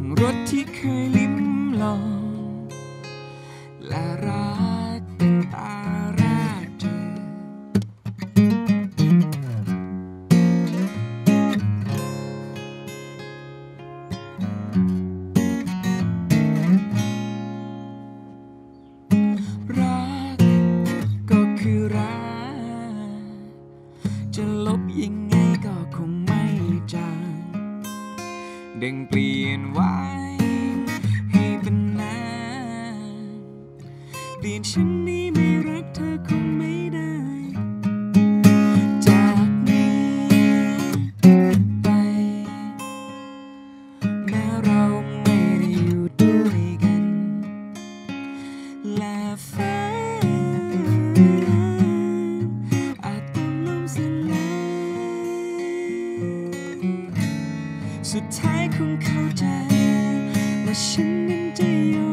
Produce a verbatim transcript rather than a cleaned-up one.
งรสที่เคยลิ้มลองและรักตั้งแต่แรกเจอรักก็คือรักจะลบยังไงก็คงไม่จางดึงเปลี่ยนไว้ให้เป็นนานเปลี่ยนฉันนี้ไม่รักเธอคงไม่ได้จากนี้ไปแม้เราไม่ได้อยู่ด้วยกันและฟ้าอาจต้องล่มสลายสุดท้ายคงเข้าใจและฉันนั้นจะยอม